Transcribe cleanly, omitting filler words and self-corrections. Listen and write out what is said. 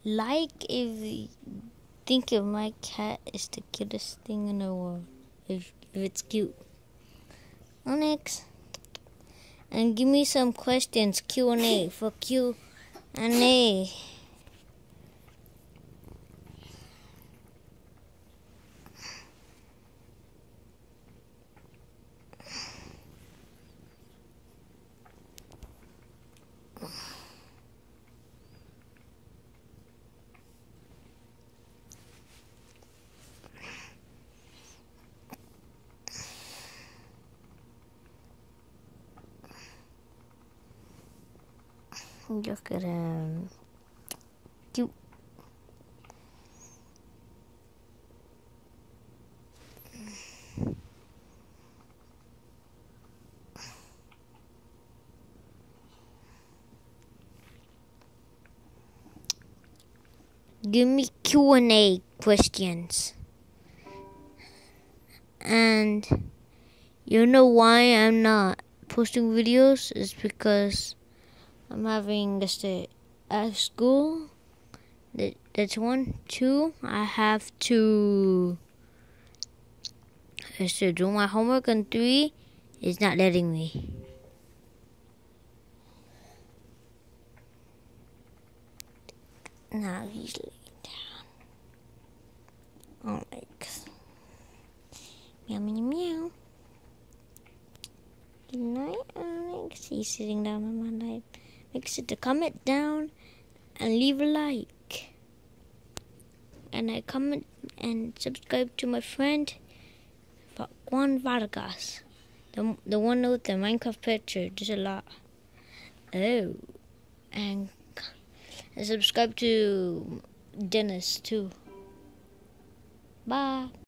Like if you think of my cat is the cutest thing in the world. If it's cute. Onyx. And give me some questions. Q&A for Q&A. Look at him. Cute. Give me Q&A questions. And you know why I'm not posting videos? Is because I'm having a stay at school. That's 1. 2, I have to do my homework, and 3, it's not letting me. Now he's laying down. Onyx. Meow, meow, meow. Good night, Onyx. He's sitting down on my lap. Make sure to comment down and leave a like. And I comment and subscribe to my friend Juan Vargas. The one with the Minecraft picture. There's a lot. Oh. And subscribe to Dennis too. Bye.